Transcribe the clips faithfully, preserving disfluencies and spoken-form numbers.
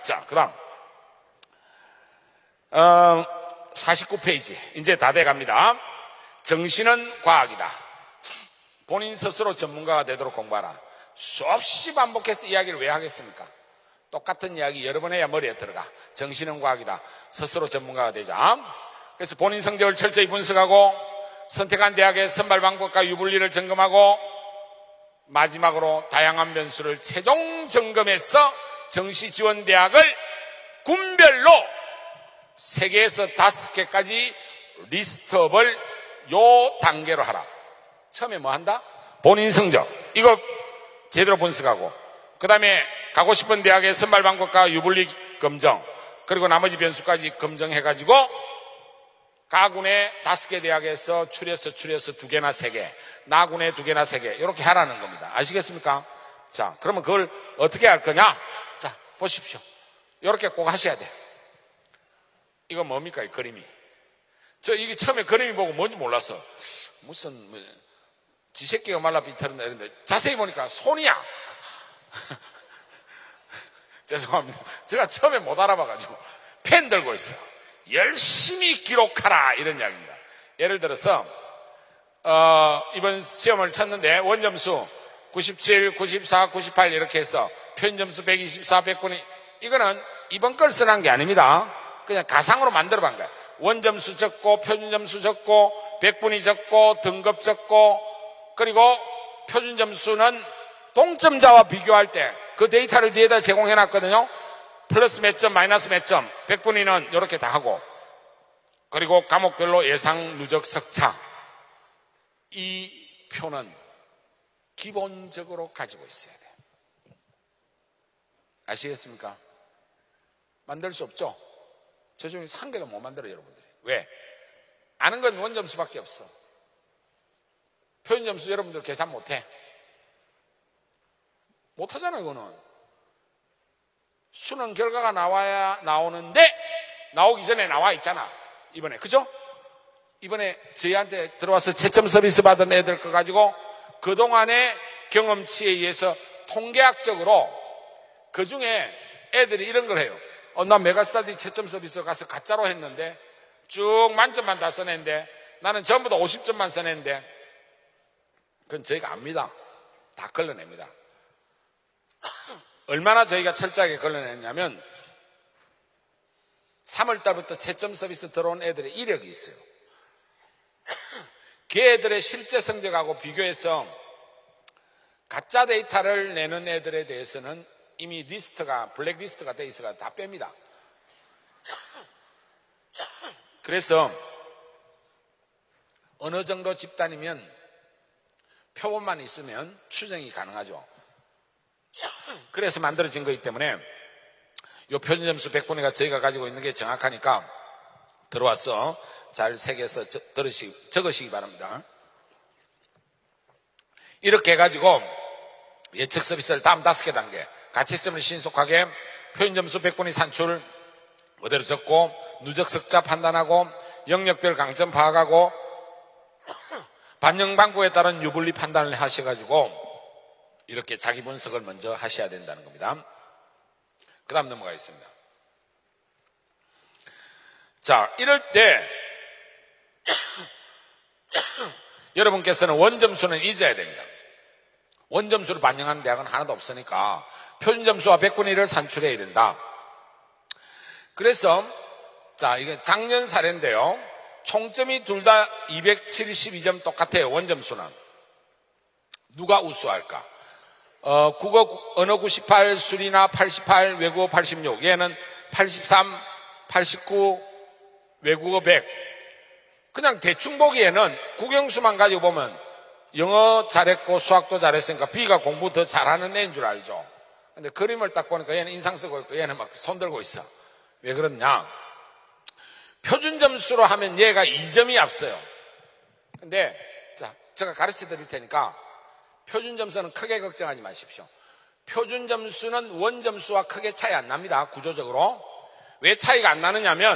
자, 그 다음. 어, 사십구 페이지. 이제 다 돼갑니다. 정신은 과학이다. 본인 스스로 전문가가 되도록 공부하라. 수없이 반복해서 이야기를 왜 하겠습니까? 똑같은 이야기 여러 번 해야 머리에 들어가. 정신은 과학이다. 스스로 전문가가 되자. 그래서 본인 성적을 철저히 분석하고 선택한 대학의 선발 방법과 유불리를 점검하고 마지막으로 다양한 변수를 최종 점검해서 정시지원대학을 군별로 세 개에서 다섯 개까지 리스트업을 요 단계로 하라. 처음에 뭐 한다? 본인 성적. 이거 제대로 분석하고, 그 다음에 가고 싶은 대학의 선발 방법과 유불리 검정, 그리고 나머지 변수까지 검증해가지고 가군의 다섯 개 대학에서 추려서 추려서 두 개나 세 개, 나군의 두 개나 세 개, 이렇게 하라는 겁니다. 아시겠습니까? 자, 그러면 그걸 어떻게 할 거냐? 자, 보십시오. 이렇게 꼭 하셔야 돼. 이거 뭡니까, 이 그림이? 저 이게 처음에 그림이 보고 뭔지 몰랐어. 무슨 뭐, 지새끼가 말라 비틀었나 이런데 자세히 보니까 손이야. 죄송합니다. 제가 처음에 못 알아봐가지고 펜 들고 있어. 열심히 기록하라 이런 이야기입니다. 예를 들어서 어, 이번 시험을 쳤는데 원점수 구십칠, 구십사, 구십팔 이렇게 해서 표준점수 백이십사, 백분이 이거는 이번 걸 쓰는 게 아닙니다. 그냥 가상으로 만들어 본 거야. 원점수 적고 표준점수 적고 백분이 적고 등급 적고, 그리고 표준점수는 동점자와 비교할 때 그 데이터를 뒤에다 제공해 놨거든요. 플러스 몇 점, 마이너스 몇 점, 백분위는 이렇게 다 하고, 그리고 과목별로 예상 누적 석차, 이 표는 기본적으로 가지고 있어야 돼요. 아시겠습니까? 만들 수 없죠? 저 중에서 한 개도 못 만들어요, 여러분들이. 왜? 아는 건 원점수밖에 없어. 표준점수 여러분들 계산 못해. 못하잖아요, 이거는. 수능 결과가 나와야 나오는데 나오기 전에 나와 있잖아, 이번에. 그죠? 이번에 저희한테 들어와서 채점 서비스 받은 애들 거 가지고 그동안의 경험치에 의해서 통계학적으로 그 중에 애들이 이런 걸 해요. 어, 나 메가스터디 채점 서비스 가서 가짜로 했는데 쭉 만점만 다 써냈는데 나는 전부 다 오십 점만 써냈는데, 그건 저희가 압니다. 다 걸러냅니다. 얼마나 저희가 철저하게 걸러냈냐면 삼월 달부터 채점 서비스 들어온 애들의 이력이 있어요. 그 애들의 실제 성적하고 비교해서 가짜 데이터를 내는 애들에 대해서는 이미 리스트가 블랙리스트가 돼 있어가 다 뺍니다. 그래서 어느 정도 집단이면 표본만 있으면 추정이 가능하죠. 그래서 만들어진 거기 때문에 이 표준점수 백분위가 저희가 가지고 있는 게 정확하니까 들어와서 잘 새겨서 저, 들으시기, 적으시기 바랍니다. 이렇게 해가지고 예측 서비스를 다음 다섯 개 단계, 가채점을 신속하게 표준점수 백분위 산출 그대로 적고, 누적 석자 판단하고, 영역별 강점 파악하고, 반영 방법에 따른 유불리 판단을 하셔가지고 이렇게 자기 분석을 먼저 하셔야 된다는 겁니다. 그 다음 넘어가겠습니다. 자, 이럴 때 여러분께서는 원점수는 잊어야 됩니다. 원점수를 반영하는 대학은 하나도 없으니까 표준점수와 백분위를 산출해야 된다. 그래서 자, 이게 작년 사례인데요. 총점이 둘 다 이백칠십이 점 똑같아요. 원점수는. 누가 우수할까? 어, 국어, 언어 구십팔, 수리나 팔십팔, 외국어 팔십육. 얘는 팔십삼, 팔십구, 외국어 백. 그냥 대충 보기에는 국영수만 가지고 보면 영어 잘했고 수학도 잘했으니까 B가 공부 더 잘하는 애인 줄 알죠. 근데 그림을 딱 보니까 얘는 인상 쓰고 있고 얘는 막 손 들고 있어. 왜 그러냐? 표준 점수로 하면 얘가 이 점이 앞서요. 근데 자, 제가 가르쳐 드릴 테니까 표준 점수는 크게 걱정하지 마십시오. 표준 점수는 원 점수와 크게 차이 안 납니다. 구조적으로. 왜 차이가 안 나느냐면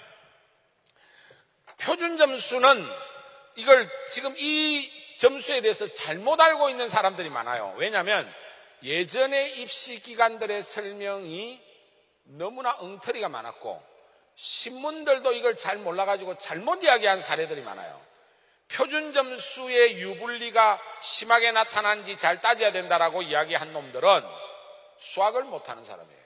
표준 점수는 이걸 지금 이 점수에 대해서 잘못 알고 있는 사람들이 많아요. 왜냐하면 예전의 입시 기관들의 설명이 너무나 엉터리가 많았고 신문들도 이걸 잘 몰라가지고 잘못 이야기한 사례들이 많아요. 표준 점수의 유불리가 심하게 나타난지 잘 따져야 된다라고 이야기한 놈들은 수학을 못하는 사람이에요.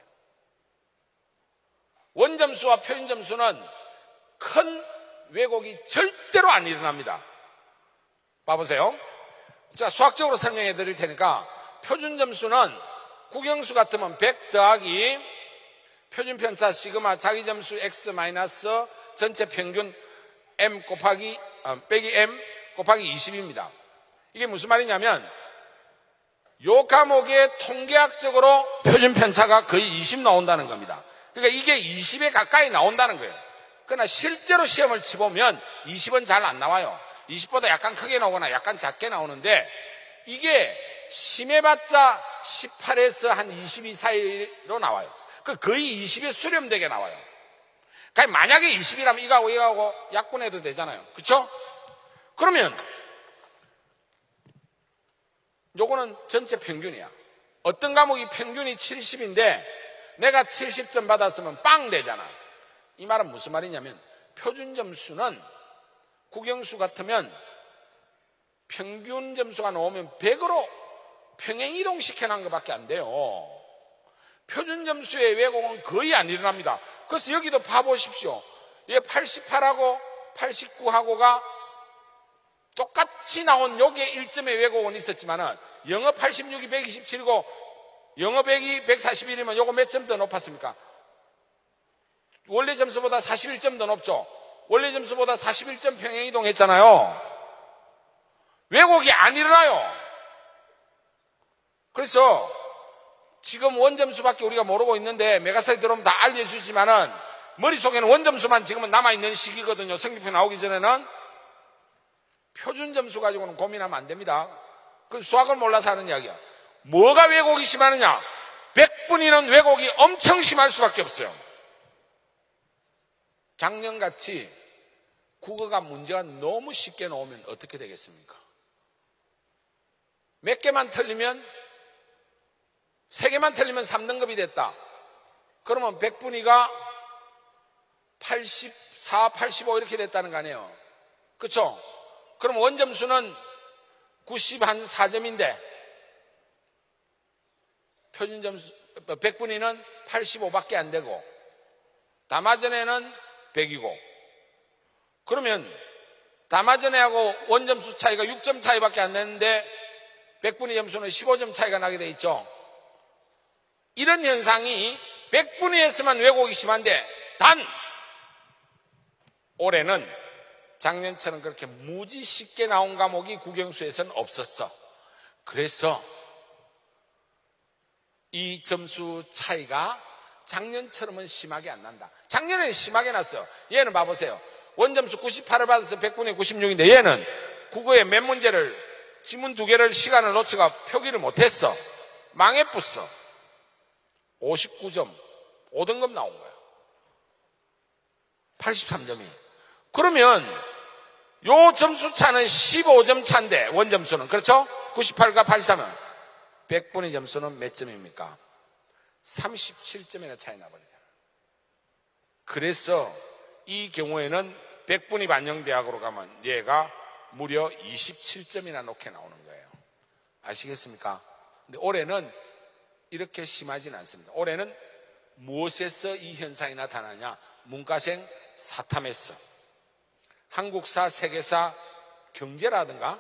원점수와 표준 점수는 큰 왜곡이 절대로 안 일어납니다. 봐보세요. 자, 수학적으로 설명해 드릴 테니까 표준 점수는 국영수 같으면 백 더하기 표준 편차 시그마 자기 점수 x 마이너스 전체 평균 m 곱하기 어, 빼기 m 곱하기 이십입니다. 이게 무슨 말이냐면 요 과목의 통계학적으로 표준 편차가 거의 이십 나온다는 겁니다. 그러니까 이게 이십에 가까이 나온다는 거예요. 그러나 실제로 시험을 치보면 이십은 잘 안 나와요. 이십보다 약간 크게 나오거나 약간 작게 나오는데 이게 심해봤자 십팔에서 한 이십이 사이로 나와요. 그 거의 이십에 수렴되게 나와요. 그러니까 만약에 이십이라면 이거하고 이거하고 약분해도 되잖아요. 그렇죠? 그러면 요거는 전체 평균이야. 어떤 과목이 평균이 칠십인데 내가 칠십 점 받았으면 빵 되잖아. 이 말은 무슨 말이냐면 표준 점수는 국영수 같으면 평균 점수가 나오면 백으로 평행이동 시켜놓은 것밖에 안 돼요. 표준 점수의 왜곡은 거의 안 일어납니다. 그래서 여기도 봐보십시오. 얘 팔십팔하고 팔십구하고가 똑같이 나온 요게 일 점의 왜곡은 있었지만은 영어 팔십육이 백이십칠이고 영어 백이 백사십일이면 요거 몇 점 더 높았습니까? 원래 점수보다 사십일 점 더 높죠? 원래 점수보다 사십일 점 평행이동 했잖아요. 왜곡이 안 일어나요. 그래서 지금 원점수밖에 우리가 모르고 있는데 메가스터디 들어오면 다 알려주지만은 머릿속에는 원점수만 지금은 남아있는 시기거든요. 성적표 나오기 전에는. 표준 점수 가지고는 고민하면 안 됩니다. 그건 수학을 몰라서 하는 이야기야. 뭐가 왜곡이 심하느냐? 백분위는 왜곡이 엄청 심할 수밖에 없어요. 작년같이 국어가 문제가 너무 쉽게 나오면 어떻게 되겠습니까? 몇 개만 틀리면 세 개만 틀리면 삼 등급이 됐다. 그러면 백분위가 팔십사, 팔십오 이렇게 됐다는 거 아니에요. 그렇죠? 그럼 원점수는 구십사 점인데 표준점수 백분위는 팔십오밖에 안 되고 다마전에는 백이고 그러면 다마전에하고 원점수 차이가 육 점 차이밖에 안 되는데 백분위 점수는 십오 점 차이가 나게 돼 있죠. 이런 현상이 백분위에서만 왜곡이 심한데 단 올해는 작년처럼 그렇게 무지 쉽게 나온 과목이 국영수에서는 없었어. 그래서 이 점수 차이가 작년처럼은 심하게 안 난다. 작년에는 심하게 났어요. 얘는 봐보세요. 원점수 구십팔을 받아서 백분위 구십육인데 얘는 국어의 몇 문제를 지문 두 개를 시간을 놓치가 표기를 못했어. 망해뿌어. 오십구 점 오 등급 나온 거야. 팔십삼 점이. 그러면 요 점수 차는 십오 점 차인데 원점수는 그렇죠? 구십팔과 팔십삼은 백분위 점수는 몇 점입니까? 삼십칠 점이나 차이 나버리잖아. 그래서 이 경우에는 백분위 반영대학으로 가면 얘가 무려 이십칠 점이나 높게 나오는 거예요. 아시겠습니까? 근데 올해는 이렇게 심하진 않습니다. 올해는 무엇에서 이 현상이 나타나냐? 문과생 사탐에서 한국사, 세계사, 경제라든가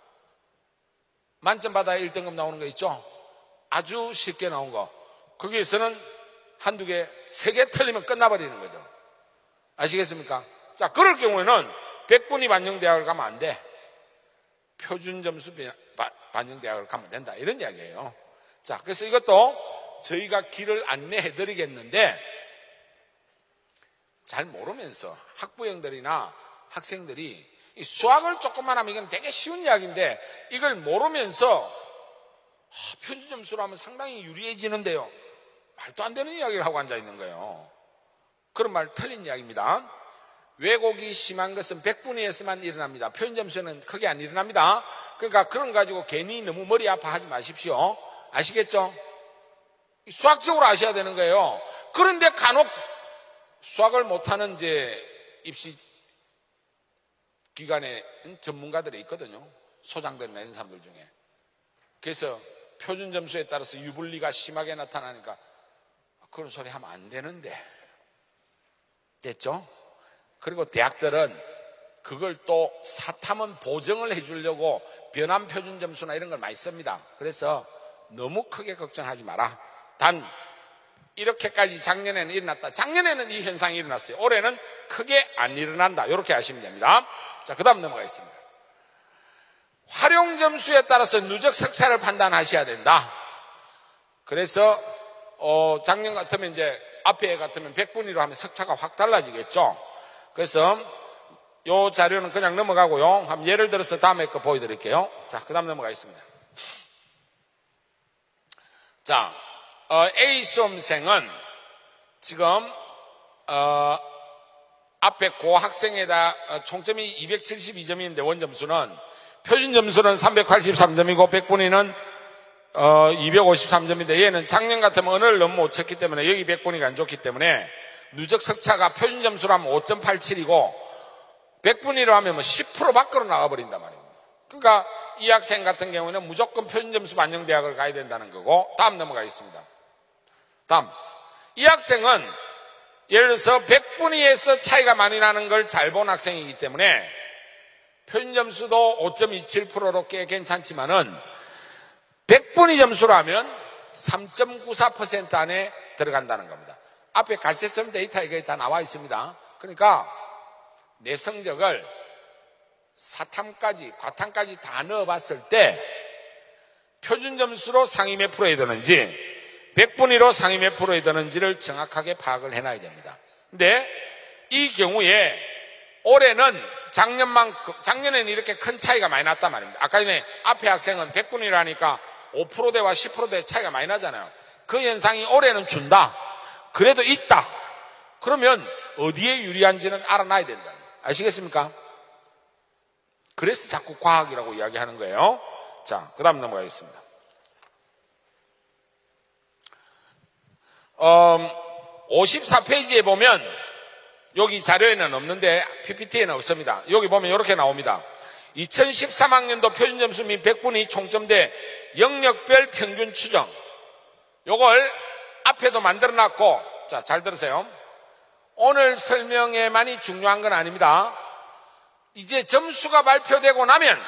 만점 받아야 일 등급 나오는 거 있죠? 아주 쉽게 나온 거. 거기에서는 한두 개, 세 개 틀리면 끝나버리는 거죠. 아시겠습니까? 자, 그럴 경우에는 백분위 반영대학을 가면 안 돼. 표준 점수 반영대학을 가면 된다. 이런 이야기예요. 자, 그래서 이것도 저희가 길을 안내해 드리겠는데 잘 모르면서 학부형들이나 학생들이 이 수학을 조금만 하면 이건 되게 쉬운 이야기인데 이걸 모르면서 아, 표준 점수로 하면 상당히 유리해지는데요. 말도 안 되는 이야기를 하고 앉아 있는 거예요. 그런 말 틀린 이야기입니다. 왜곡이 심한 것은 백분위에서만 일어납니다. 표준 점수는 크게 안 일어납니다. 그러니까 그런 거 가지고 괜히 너무 머리 아파하지 마십시오. 아시겠죠? 수학적으로 아셔야 되는 거예요. 그런데 간혹 수학을 못하는 이제 입시 기관에 전문가들이 있거든요. 소장들이나 이런 사람들 중에. 그래서 표준 점수에 따라서 유불리가 심하게 나타나니까 그런 소리 하면 안 되는데. 됐죠? 그리고 대학들은 그걸 또 사탐은 보정을 해주려고 변환 표준 점수나 이런 걸 많이 씁니다. 그래서 너무 크게 걱정하지 마라. 단 이렇게까지 작년에는 일어났다. 작년에는 이 현상이 일어났어요. 올해는 크게 안 일어난다. 이렇게 아시면 됩니다. 자, 그 다음 넘어가겠습니다. 활용 점수에 따라서 누적 석차를 판단하셔야 된다. 그래서 어, 작년 같으면 이제 앞에 같으면 백 분위로 하면 석차가 확 달라지겠죠. 그래서 요 자료는 그냥 넘어가고요. 한번 예를 들어서 다음에 거 보여드릴게요. 자, 그 다음 넘어가겠습니다. 자, 어, A 수험생은 지금 어, 앞에 고 학생에다 어, 총점이 이백칠십이 점인데 원점수는 표준 점수는 삼백팔십삼 점이고 백 분위는 어, 이백오십삼 점인데 얘는 작년 같으면 언어를 너무 못 쳤기 때문에 여기 백 분위가 안 좋기 때문에 누적 석차가 표준 점수로 하면 오 점 팔칠이고 백 분위로 하면 뭐 십 퍼센트 밖으로 나가버린단 말입니다. 그러니까 이 학생 같은 경우는 무조건 표준 점수 반영 대학을 가야 된다는 거고. 다음 넘어가겠습니다. 다음, 이 학생은 예를 들어서 백 분위에서 차이가 많이 나는 걸 잘 본 학생이기 때문에 표준 점수도 오 점 이칠 퍼센트로 꽤 괜찮지만은 백 분위 점수로 하면 삼 점 구사 퍼센트 안에 들어간다는 겁니다. 앞에 가시점 데이터 이게 다 나와 있습니다. 그러니까 내 성적을 사탐까지, 과탐까지 다 넣어봤을 때 표준 점수로 상위 몇 프로에 드는지 백 분위로 상위 몇 프로에 드는지를 정확하게 파악을 해놔야 됩니다. 근데 이 경우에 올해는 작년만큼, 작년에는 이렇게 큰 차이가 많이 났단 말입니다. 아까 전에 앞에 학생은 백 분위라니까 오 퍼센트대와 십 퍼센트대 차이가 많이 나잖아요. 그 현상이 올해는 준다. 그래도 있다. 그러면 어디에 유리한지는 알아놔야 된다. 아시겠습니까? 그래서 자꾸 과학이라고 이야기하는 거예요. 자, 그 다음 넘어가겠습니다. 어, 오십사 페이지에 보면 여기 자료에는 없는데 피피티에는 없습니다. 여기 보면 이렇게 나옵니다. 이천십삼 학년도 표준점수 및 백 분위 총점대 영역별 평균 추정. 요걸 앞에도 만들어놨고, 자, 잘 들으세요. 오늘 설명에만이 중요한 건 아닙니다. 이제 점수가 발표되고 나면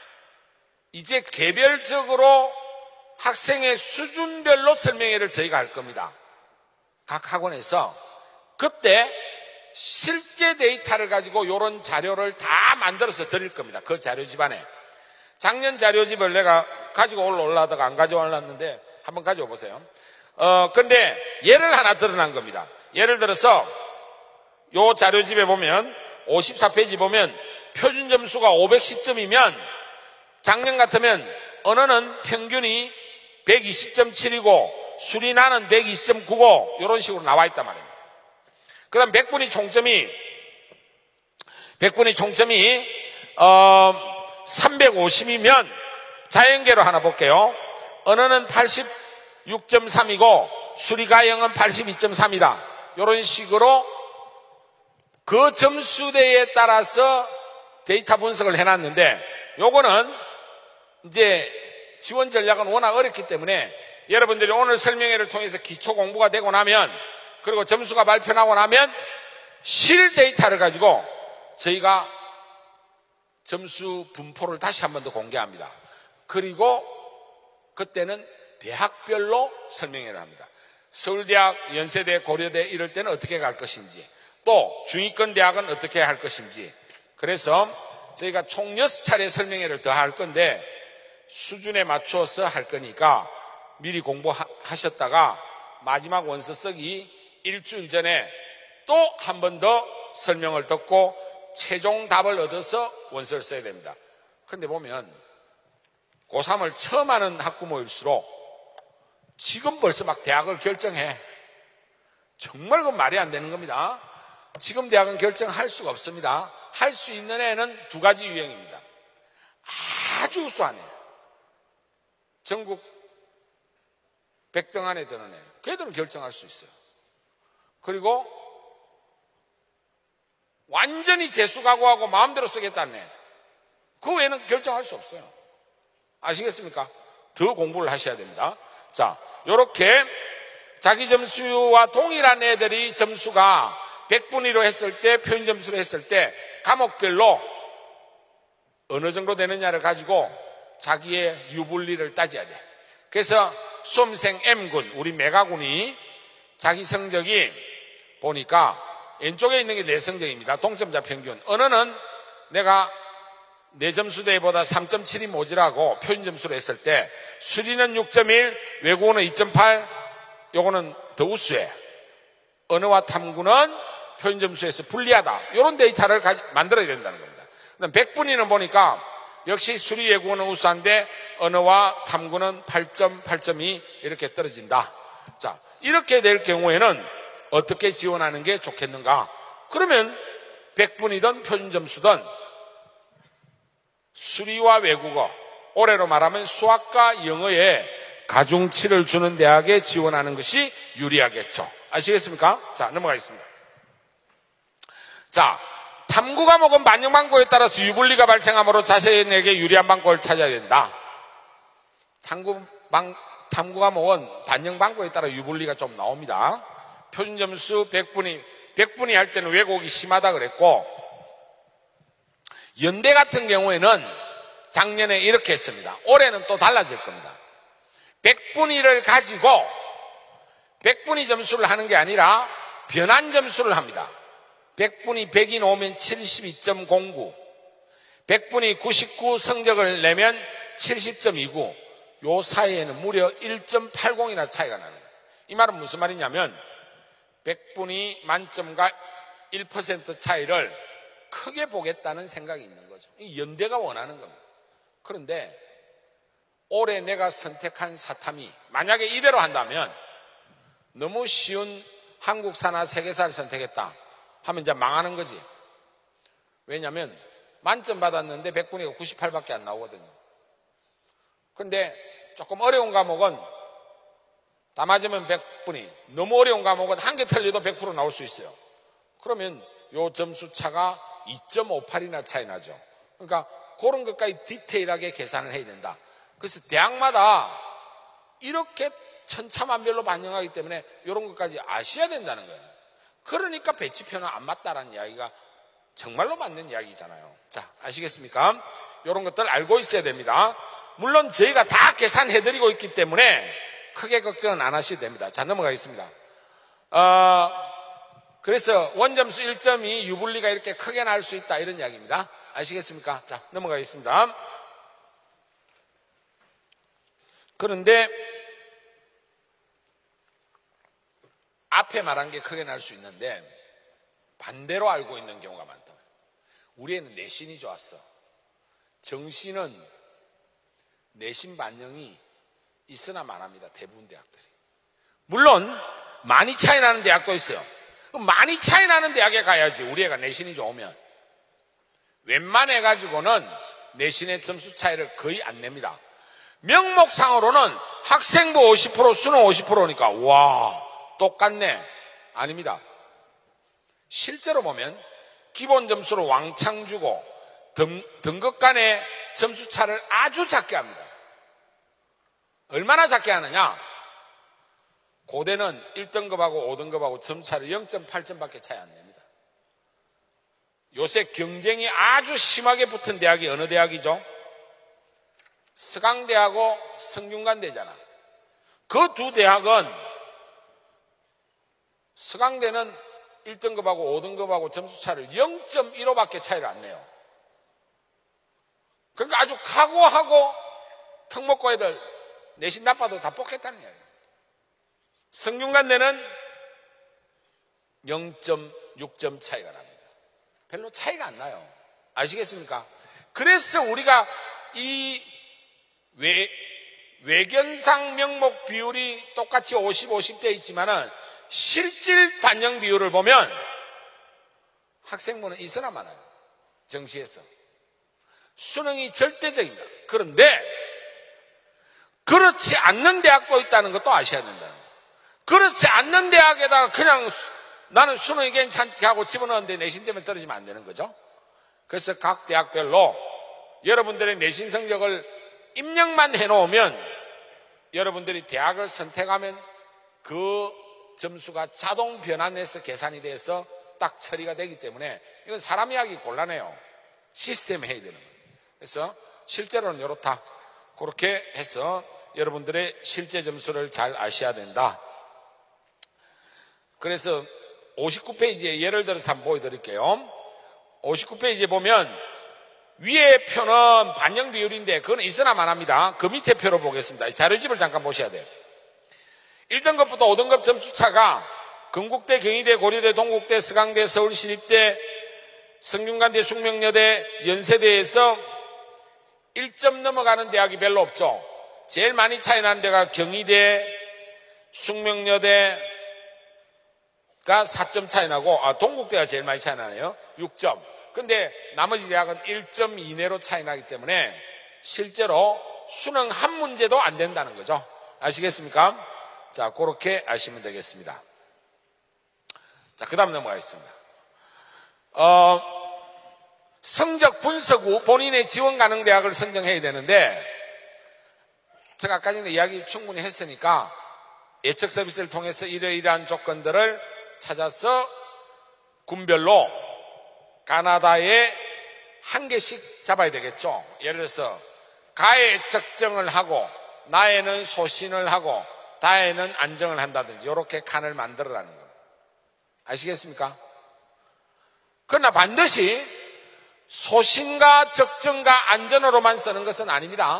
이제 개별적으로 학생의 수준별로 설명회를 저희가 할 겁니다. 각 학원에서. 그때 실제 데이터를 가지고 이런 자료를 다 만들어서 드릴 겁니다. 그 자료집 안에. 작년 자료집을 내가 가지고 올라오려다가 안 가져올랐는데 한번 가져와 보세요. 어, 근데 예를 하나 드러난 겁니다. 예를 들어서 요 자료집에 보면 오십사 페이지 보면 표준 점수가 오백십 점이면 작년 같으면 언어는 평균이 백이십 점 칠이고 수리나는 백이십 점 구고 이런 식으로 나와 있단 말입니다. 그 다음 백 분위 총점이 백 분위 총점이 어, 삼백오십이면 자연계로 하나 볼게요. 언어는 팔십육 점 삼이고 수리가형은 팔십이 점 삼이다. 이런 식으로 그 점수대에 따라서 데이터 분석을 해놨는데 요거는 이제 지원 전략은 워낙 어렵기 때문에 여러분들이 오늘 설명회를 통해서 기초 공부가 되고 나면 그리고 점수가 발표나고 나면 실 데이터를 가지고 저희가 점수 분포를 다시 한 번 더 공개합니다. 그리고 그때는 대학별로 설명회를 합니다. 서울대학, 연세대, 고려대 이럴 때는 어떻게 갈 것인지 또 중위권 대학은 어떻게 할 것인지 그래서 저희가 총 여섯 차례 설명회를 더 할 건데 수준에 맞춰서 할 거니까 미리 공부하셨다가 마지막 원서 쓰기 일주일 전에 또 한 번 더 설명을 듣고 최종 답을 얻어서 원서를 써야 됩니다. 근데 보면 고삼을 처음 하는 학부모일수록 지금 벌써 막 대학을 결정해. 정말 그건 말이 안 되는 겁니다. 지금 대학은 결정할 수가 없습니다. 할 수 있는 애는 두 가지 유형입니다. 아주 우수한 애. 전국 백 등 안에 드는 애. 걔들은 결정할 수 있어요. 그리고 완전히 재수각오하고 마음대로 쓰겠다는 애. 그 외에는 결정할 수 없어요. 아시겠습니까? 더 공부를 하셔야 됩니다. 자, 요렇게 자기 점수와 동일한 애들이 점수가 백 분위로 했을 때, 표현 점수로 했을 때 과목별로 어느 정도 되느냐를 가지고 자기의 유불리를 따져야 돼. 그래서 수험생 M군, 우리 매가군이 자기 성적이 보니까 왼쪽에 있는 게 내 성적입니다. 동점자 평균. 언어는 내가 내 점수대보다 삼 점 칠이 모자라고 표현 점수로 했을 때 수리는 육 점 일, 외국어는 이 점 팔, 요거는 더 우수해. 언어와 탐구는 표현 점수에서 불리하다. 이런 데이터를 가지, 만들어야 된다는 겁니다. 그다음 백 분위는 보니까 역시 수리, 외국어는 우수한데 언어와 탐구는 팔 점 팔 점이 이렇게 떨어진다. 자, 이렇게 될 경우에는 어떻게 지원하는 게 좋겠는가? 그러면 백 분이든 표준 점수든 수리와 외국어, 올해로 말하면 수학과 영어에 가중치를 주는 대학에 지원하는 것이 유리하겠죠. 아시겠습니까? 자, 넘어가겠습니다. 자, 탐구 과목은 반영 방법에 따라서 유불리가 발생하므로 자신에게 유리한 방법을 찾아야 된다. 탐구, 방, 탐구 과목은 반영 방법에 따라 유불리가 좀 나옵니다. 표준 점수 백 분위, 백 분위 할 때는 왜곡이 심하다 그랬고, 연대 같은 경우에는 작년에 이렇게 했습니다. 올해는 또 달라질 겁니다. 백 분위를 가지고 백 분위 점수를 하는 게 아니라 변환 점수를 합니다. 백 분위 백이 나오면 칠십이 점 공구, 백 분위 구십구 성적을 내면 칠십 점 이구, 요 사이에는 무려 일 점 팔공이나 차이가 나는 거예요. 이 말은 무슨 말이냐면 백 분위 만점과 일 퍼센트 차이를 크게 보겠다는 생각이 있는 거죠. 연대가 원하는 겁니다. 그런데 올해 내가 선택한 사탐이 만약에 이대로 한다면 너무 쉬운 한국사나 세계사를 선택했다 하면 이제 망하는 거지. 왜냐하면 만점 받았는데 백 분위가 구십팔밖에 안 나오거든요. 그런데 조금 어려운 과목은 다 맞으면 백 분위, 너무 어려운 과목은 한 개 틀려도 백 퍼센트 나올 수 있어요. 그러면 요 점수 차가 이 점 오팔이나 차이 나죠. 그러니까 그런 것까지 디테일하게 계산을 해야 된다. 그래서 대학마다 이렇게 천차만별로 반영하기 때문에 이런 것까지 아셔야 된다는 거예요. 그러니까 배치표는 안 맞다라는 이야기가 정말로 맞는 이야기잖아요. 자, 아시겠습니까? 이런 것들 알고 있어야 됩니다. 물론 저희가 다 계산해드리고 있기 때문에 크게 걱정은 안 하셔도 됩니다. 자, 넘어가겠습니다. 어, 그래서 원점수 일 점이 유불리가 이렇게 크게 날 수 있다 이런 이야기입니다. 아시겠습니까? 자, 넘어가겠습니다. 그런데 앞에 말한 게 크게 날 수 있는데 반대로 알고 있는 경우가 많다. 우리 애는 내신이 좋았어. 정시는 내신 반영이 있으나 마나입니다. 대부분 대학들이. 물론 많이 차이 나는 대학도 있어요. 많이 차이 나는 대학에 가야지 우리 애가 내신이 좋으면. 웬만해가지고는 내신의 점수 차이를 거의 안 냅니다. 명목상으로는 학생부 오십 퍼센트 수능 오십 퍼센트니까 와 똑같네. 아닙니다. 실제로 보면 기본 점수를 왕창 주고 등, 등급 간의 점수 차를 아주 작게 합니다. 얼마나 작게 하느냐? 고대는 일 등급하고 오 등급하고 점차를 영 점 팔 점밖에 차이 안 냅니다. 요새 경쟁이 아주 심하게 붙은 대학이 어느 대학이죠? 서강대하고 성균관대잖아. 그 두 대학은 서강대는 일 등급하고 오 등급하고 점수 차를 영 점 일오밖에 차이를 안 내요. 그러니까 아주 각오하고 특목고 애들 내신 나빠도 다 뽑겠다는 이야기예요. 성균관대는 영 점 육 점 차이가 납니다. 별로 차이가 안 나요. 아시겠습니까? 그래서 우리가 이 외, 외견상 명목 비율이 똑같이 오십, 오십 대 있지만은 실질 반영 비율을 보면 학생부는 있으나 마나요. 정시에서. 수능이 절대적입니다. 그런데 그렇지 않는 대학도 있다는 것도 아셔야 된다는 거예요. 그렇지 않는 대학에다가 그냥 나는 수능이 괜찮게 하고 집어넣었는데 내신 때문에 떨어지면 안 되는 거죠. 그래서 각 대학별로 여러분들의 내신 성적을 입력만 해놓으면 여러분들이 대학을 선택하면 그 점수가 자동 변환해서 계산이 돼서 딱 처리가 되기 때문에 이건 사람이 하기 곤란해요. 시스템 해야 되는 거예요. 그래서 실제로는 이렇다. 그렇게 해서 여러분들의 실제 점수를 잘 아셔야 된다. 그래서 오십구 페이지에 예를 들어서 한번 보여드릴게요. 오십구 페이지에 보면 위에 표는 반영 비율인데 그건 있으나 마나입니다. 그 밑에 표로 보겠습니다. 자료집을 잠깐 보셔야 돼요. 일 등급부터 오 등급 점수 차가 건국대, 경희대, 고려대, 동국대, 서강대, 서울시립대, 성균관대, 숙명여대, 연세대에서 일 점 넘어가는 대학이 별로 없죠. 제일 많이 차이 나는 데가 경희대, 숙명여대가 사 점 차이 나고, 아, 동국대가 제일 많이 차이 나네요. 육 점. 근데 나머지 대학은 일 점 이내로 차이 나기 때문에 실제로 수능 한 문제도 안 된다는 거죠. 아시겠습니까? 자, 그렇게 아시면 되겠습니다. 자, 그 다음 넘어가겠습니다. 어, 성적 분석 후 본인의 지원 가능 대학을 선정해야 되는데, 제가 아까 전에 이야기 충분히 했으니까 예측 서비스를 통해서 이러이러한 조건들을 찾아서 군별로 가나다에 한 개씩 잡아야 되겠죠. 예를 들어서 가에 적정을 하고 나에는 소신을 하고 다에는 안정을 한다든지 이렇게 칸을 만들어라는 거예요. 아시겠습니까? 그러나 반드시 소신과 적정과 안전으로만 쓰는 것은 아닙니다.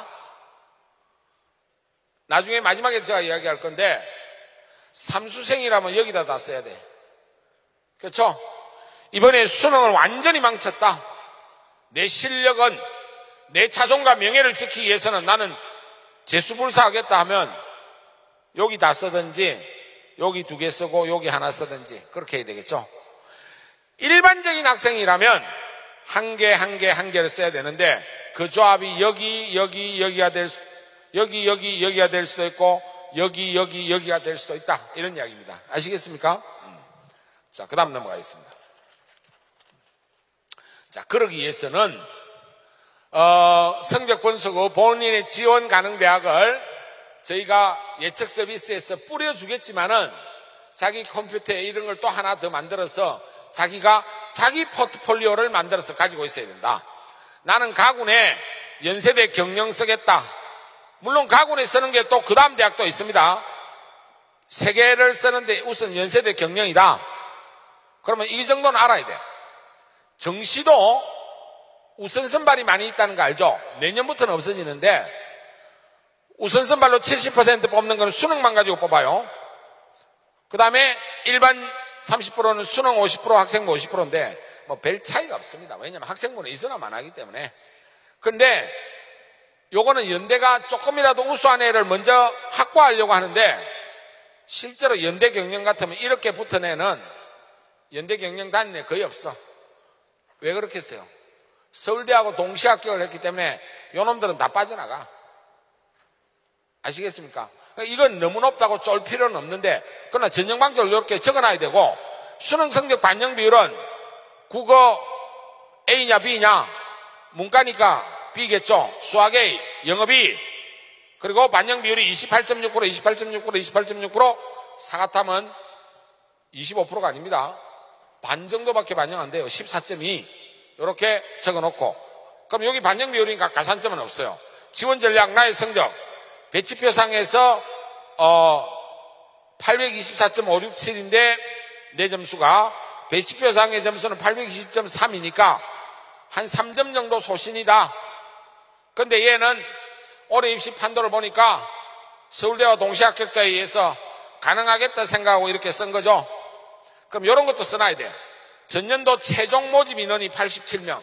나중에 마지막에 제가 이야기할 건데 삼수생이라면 여기다 다 써야 돼. 그렇죠? 이번에 수능을 완전히 망쳤다. 내 실력은 내 자존과 명예를 지키기 위해서는 나는 재수불사하겠다 하면 여기 다 쓰든지 여기 두 개 쓰고 여기 하나 쓰든지 그렇게 해야 되겠죠. 일반적인 학생이라면 한 개, 한 개, 한 개를 써야 되는데 그 조합이 여기, 여기, 여기가 될 수, 여기, 여기, 여기가 될 수도 있고 여기, 여기, 여기가 될 수도 있다. 이런 이야기입니다. 아시겠습니까? 음. 자, 그 다음 넘어가겠습니다. 자, 그러기 위해서는 어, 성적 분석 후 본인의 지원 가능 대학을 저희가 예측 서비스에서 뿌려주겠지만은 자기 컴퓨터에 이런 걸 또 하나 더 만들어서 자기가 자기 포트폴리오를 만들어서 가지고 있어야 된다. 나는 가군에 연세대 경영 쓰겠다. 물론 가군에 쓰는 게 또 그 다음 대학도 있습니다. 세 개를 쓰는데 우선 연세대 경영이다. 그러면 이 정도는 알아야 돼. 정시도 우선 선발이 많이 있다는 거 알죠? 내년부터는 없어지는데 우선 선발로 칠십 퍼센트 뽑는 건 수능만 가지고 뽑아요. 그 다음에 일반 삼십 퍼센트는 수능 오십 퍼센트, 학생부 오십 퍼센트인데 뭐 별 차이가 없습니다. 왜냐하면 학생부는 있으나 마나하기 때문에. 근데 요거는 연대가 조금이라도 우수한 애를 먼저 확보하려고 하는데 실제로 연대 경영 같으면 이렇게 붙은 애는 연대 경영 다니는 애 거의 없어. 왜 그렇겠어요? 서울대하고 동시 합격을 했기 때문에 요 놈들은 다 빠져나가. 아시겠습니까? 이건 너무 높다고 쫄 필요는 없는데 그러나 전형방적으로 이렇게 적어놔야 되고 수능 성적 반영 비율은 국어 A냐 B냐 문과니까 B겠죠. 수학 A, 영어 B. 그리고 반영 비율이 이십팔 점 육 퍼센트, 이십팔 점 육 퍼센트, 이십팔 점 육 퍼센트 사과탐은 이십오 퍼센트가 아닙니다. 반 정도밖에 반영 안 돼요. 십사 점 이. 이렇게 적어놓고 그럼 여기 반영 비율이니까 가산점은 없어요. 지원 전략 나의 성적 배치표상에서 어 팔백이십사 점 오육칠인데 내 점수가 배치표상의 점수는 팔백이십 점 삼이니까 한 삼 점 정도 소신이다. 근데 얘는 올해 입시 판도를 보니까 서울대와 동시 합격자에 의해서 가능하겠다 생각하고 이렇게 쓴 거죠. 그럼 이런 것도 써놔야 돼. 전년도 최종 모집 인원이 팔십칠 명.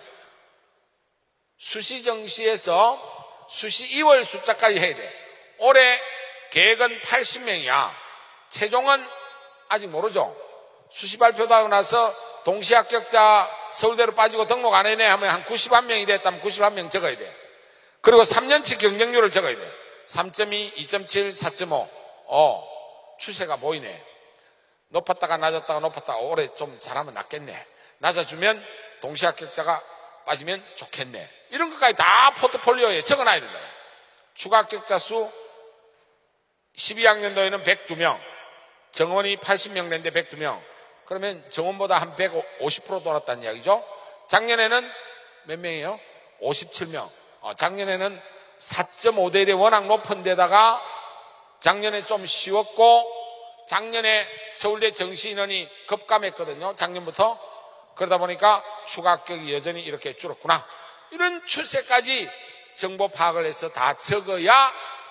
수시정시에서 수시 이월 숫자까지 해야 돼. 올해 계획은 팔십 명이야. 최종은 아직 모르죠. 수시 발표도 하고 나서 동시 합격자 서울대로 빠지고 등록 안 해내 하면 한 구십일 명이 됐다면 구십일 명 적어야 돼. 그리고 삼 년치 경쟁률을 적어야 돼. 삼 점 이, 이 점 칠, 사 점 오. 어, 추세가 보이네. 높았다가 낮았다가 높았다가 올해 좀 잘하면 낫겠네. 낮아주면 동시 합격자가 빠지면 좋겠네. 이런 것까지 다 포트폴리오에 적어놔야 된다. 추가 합격자 수 십이 학년도에는 백이 명, 정원이 팔십 명 됐는데 백이 명. 그러면 정원보다 한 백오십 퍼센트 돌았다는 이야기죠. 작년에는 몇 명이에요? 오십칠 명. 어, 작년에는 사 점 오 대 일이 워낙 높은 데다가 작년에 좀 쉬웠고 작년에 서울대 정시 인원이 급감했거든요. 작년부터. 그러다 보니까 추가 합격이 여전히 이렇게 줄었구나. 이런 추세까지 정보 파악을 해서 다 적어야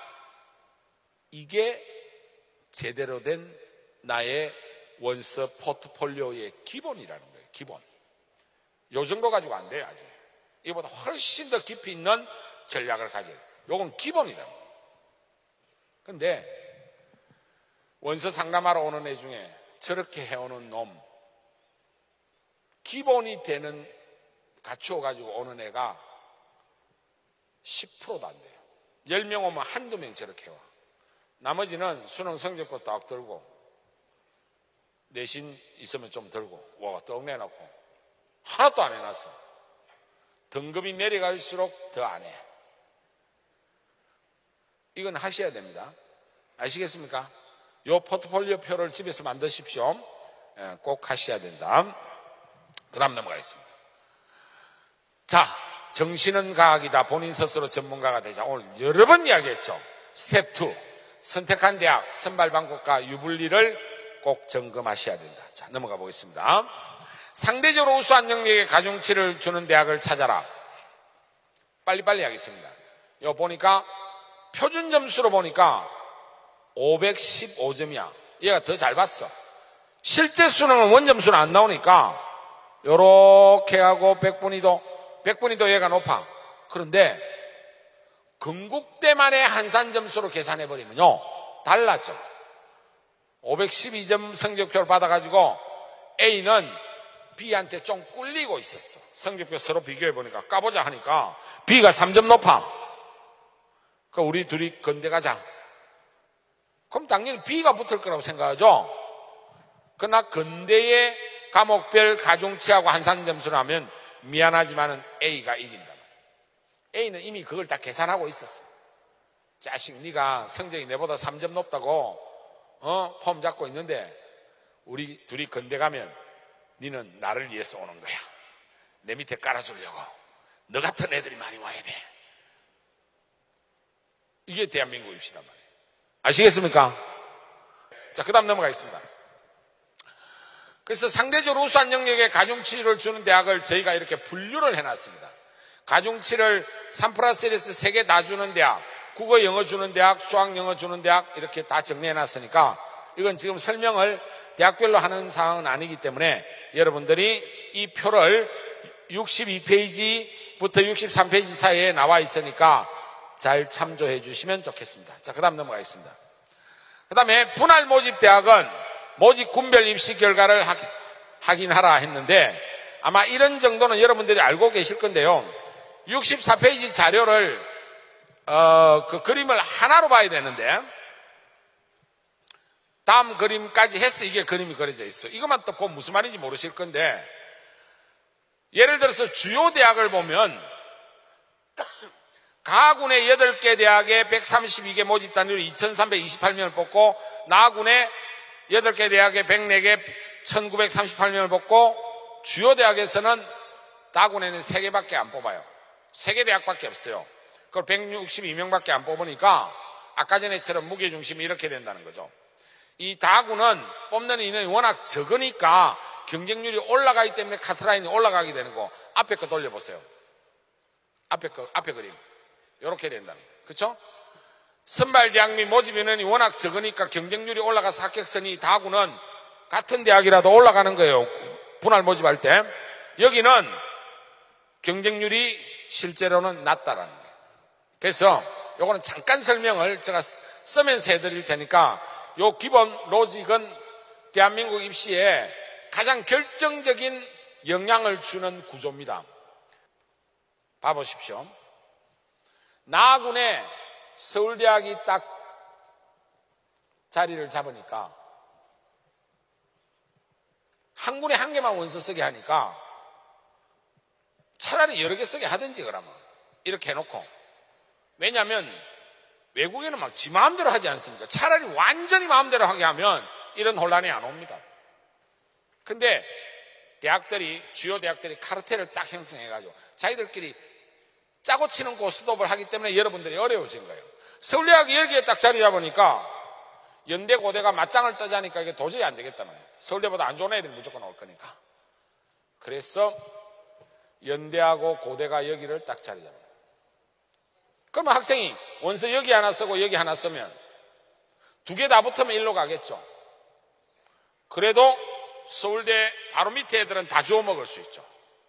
이게 제대로 된 나의 원서 포트폴리오의 기본이라는 거예요. 기본. 요 정도 가지고 안 돼요. 아직. 이보다 훨씬 더 깊이 있는 전략을 가져야 돼요. 요건 기본이다. 근데 원서 상담하러 오는 애 중에 저렇게 해오는 놈, 기본이 되는 갖추어 가지고 오는 애가 십 퍼센트도 안 돼요. 열 명 오면 한두 명 저렇게 와. 나머지는 수능 성적표 딱 들고 내신 있으면 좀 들고 와 떡내놓고 하나도 안 해놨어. 등급이 내려갈수록 더 안 해. 이건 하셔야 됩니다. 아시겠습니까? 요 포트폴리오 표를 집에서 만드십시오. 예, 꼭 하셔야 된다. 그 다음 넘어가겠습니다. 자, 정신은 과학이다. 본인 스스로 전문가가 되자. 오늘 여러 번 이야기했죠. 스텝 투. 선택한 대학, 선발방법과 유불리를 꼭 점검하셔야 된다. 자, 넘어가 보겠습니다. 상대적으로 우수한 영역의 가중치를 주는 대학을 찾아라. 빨리빨리 하겠습니다. 이거 보니까 표준 점수로 보니까 오백십오 점이야. 얘가 더 잘 봤어. 실제 수능은 원점수는 안 나오니까 요렇게 하고 백분위도 백분위도 얘가 높아. 그런데 건국대만의 한산 점수로 계산해버리면요 달라져. 오백십이 점 성적표를 받아가지고 A는 B한테 좀 꿀리고 있었어. 성적표 서로 비교해보니까 까보자 하니까 B가 삼 점 높아. 그러니까 우리 둘이 건대 가자. 그럼 당연히 B가 붙을 거라고 생각하죠. 그러나 건대의 과목별 가중치하고 한산 점수를 하면 미안하지만은 A가 이긴다. A는 이미 그걸 다 계산하고 있었어. 자식, 네가 성적이 내보다 삼 점 높다고 어? 폼 잡고 있는데 우리 둘이 건대 가면 너는 나를 위해서 오는 거야. 내 밑에 깔아주려고. 너 같은 애들이 많이 와야 돼. 이게 대한민국 입시단 말이에요. 아시겠습니까? 자, 그 다음 넘어가겠습니다. 그래서 상대적으로 우수한 영역에 가중치를 주는 대학을 저희가 이렇게 분류를 해놨습니다. 가중치를 삼 플러스 일에서 세 개 다 주는 대학, 국어 영어 주는 대학, 수학 영어 주는 대학 이렇게 다 정리해놨으니까 이건 지금 설명을 대학별로 하는 상황은 아니기 때문에 여러분들이 이 표를 육십이 페이지부터 육십삼 페이지 사이에 나와 있으니까 잘 참조해 주시면 좋겠습니다. 자, 그 다음 넘어가겠습니다. 그 다음에 분할 모집 대학은 모집 군별 입시 결과를 확인하라 했는데 아마 이런 정도는 여러분들이 알고 계실 건데요. 육십사 페이지 자료를 어, 그 그림을 하나로 봐야 되는데 다음 그림까지 해서 이게 그림이 그려져 있어. 이것만 또 보면 무슨 말인지 모르실 건데 예를 들어서 주요 대학을 보면 가군의 여덟 개 대학에 백삼십이 개 모집 단위로 이천삼백이십팔 명을 뽑고 나군의 여덟 개 대학에 백사 개 천구백삼십팔 명을 뽑고 주요 대학에서는 다군에는 세 개밖에 안 뽑아요. 세 개 대학밖에 없어요. 그걸 백육십이 명밖에 안 뽑으니까 아까 전에처럼 무게중심이 이렇게 된다는 거죠. 이 다군은 뽑는 인원이 워낙 적으니까 경쟁률이 올라가기 때문에 카트라인이 올라가게 되는 거. 앞에 거 돌려보세요. 앞에 거, 앞에 그림. 이렇게 된다는 거예요. 그렇죠? 선발대학 및 모집 인원이 워낙 적으니까 경쟁률이 올라가서 합격선이 다군은 같은 대학이라도 올라가는 거예요. 분할 모집할 때. 여기는 경쟁률이 실제로는 낮다라는 거예요. 그래서 요거는 잠깐 설명을 제가 쓰면서 해드릴 테니까 요 기본 로직은 대한민국 입시에 가장 결정적인 영향을 주는 구조입니다. 봐보십시오. 나군의 서울대학이 딱 자리를 잡으니까 한 군에 한 개만 원서 쓰게 하니까 차라리 여러 개 쓰게 하든지 그러면 이렇게 해놓고. 왜냐하면 외국에는 막 지 마음대로 하지 않습니까? 차라리 완전히 마음대로 하게 하면 이런 혼란이 안 옵니다. 근데 대학들이, 주요 대학들이 카르텔을 딱 형성해가지고 자기들끼리 짜고 치는 고스톱을 하기 때문에 여러분들이 어려워진 거예요. 서울대학이 여기에 딱 자리 잡으니까 연대 고대가 맞짱을 뜨자니까 이게 도저히 안 되겠단 말이에요. 서울대보다 안 좋은 애들이 무조건 올 거니까. 그래서 연대하고 고대가 여기를 딱 자리 잡아요. 그러면 학생이 원서 여기 하나 쓰고 여기 하나 쓰면 두 개 다 붙으면 일로 가겠죠. 그래도 서울대 바로 밑에 애들은 다 주워 먹을 수 있죠.